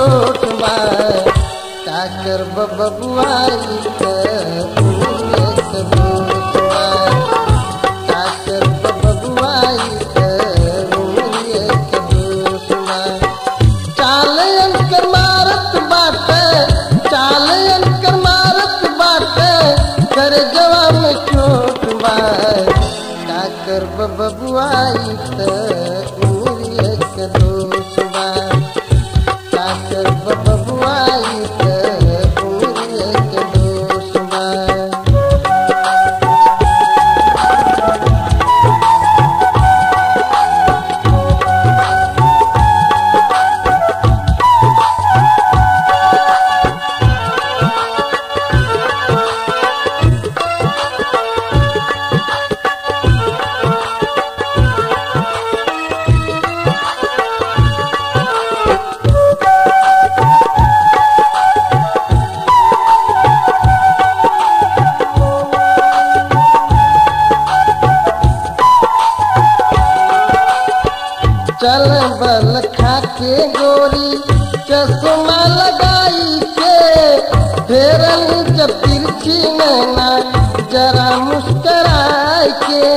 छोट बा काकर बबुआई के उम्रिया के दोष बा काकर बबुआई के उम्रिया के दोष बा चाल अंकर मारत बाटे चाल अंकर मारत बाटे कर जवाब में छोट बा काकर बबुआई के उम्रिया के दोष बा काकर बबुआई के उम्रिया के दोष बा चल बल खाके गोरी चश्मा लगाई के फेरन जब तिरछी नैना जरा मुस्कराई के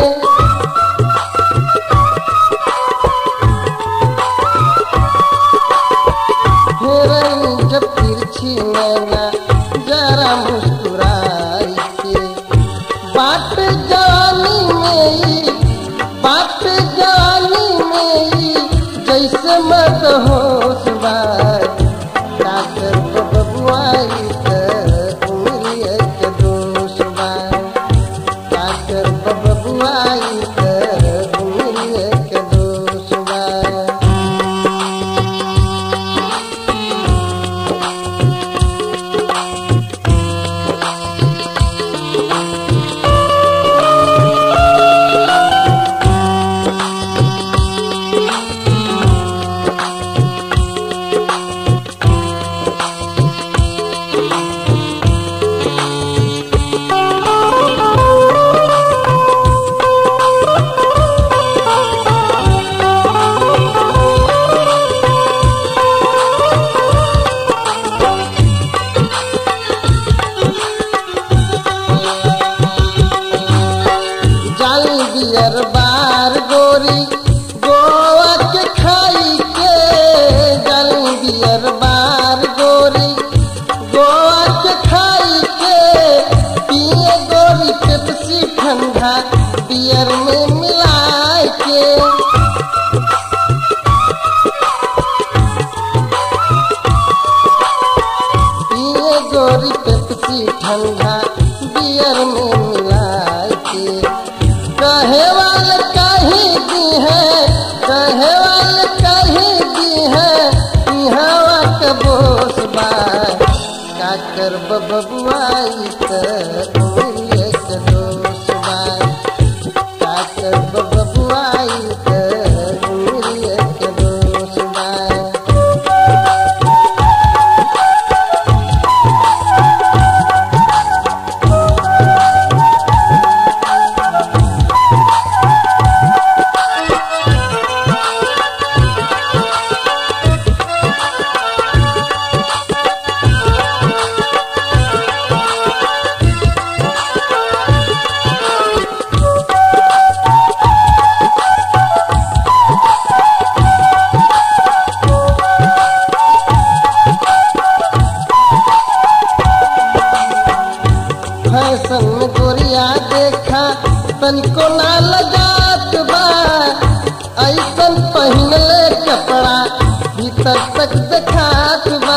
फेरन जब तिरछी नैना जरा मुस्कुराई के बाट जवानी में ही बाट जवानी में ही जैसे मत होश बा काकर बबुआई के उम्रिया के दोष बा काकर बबुआई के उम्रिया के दोष बा बियर बार गोरी गोवा के खाई के जली बियर बार गोरी गोवा के खाई के पिए गोरी पेप्सी ठंडा बियर में मिलाए के पिए गोरी पेप्सी ठंडा बियर में मिलाए के कहे वाले कहीं दी है कहे वाले कहीं दी है हवा के बोस बा काकर बबुआई के उम्रिया के दोष बा काकर बबुआई के उम्रिया के दोष बा फैशन में गोरिया देखा तनिको ना लगात बा ऐसन पहिनले कपड़ा भीतर तक देखात बा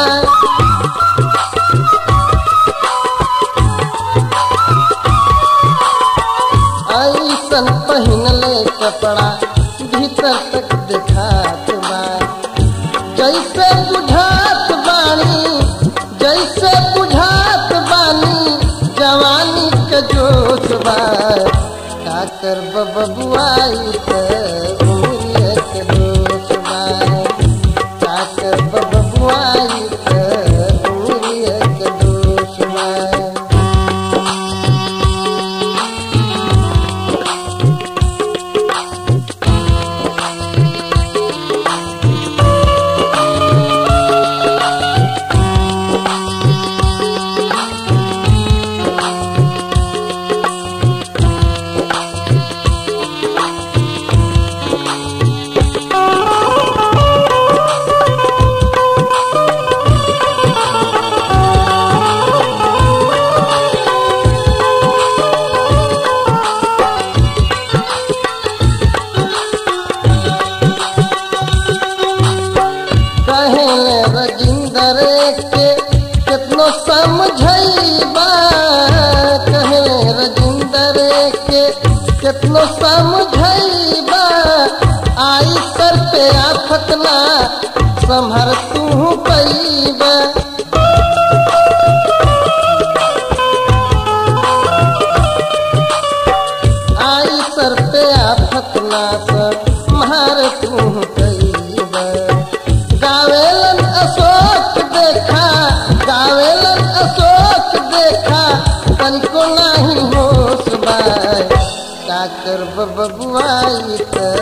ऐसन पहिनले कपड़ा भीतर तक देखात बा जैसे बुझात बानी जैसे बुझात बानी जवानी के जोश बा काकर बबुआई के उम्रिया के दोष बा काकर बबुआई के उम्रिया के दोष बा आफत ना संभर तू पैबा। आई सर पे आफत ना संभर तू पैबा। गावेलन अशोक देखा, गावेलन अशोक देखा, तनिको नाही होश बा। का करब बबुआई त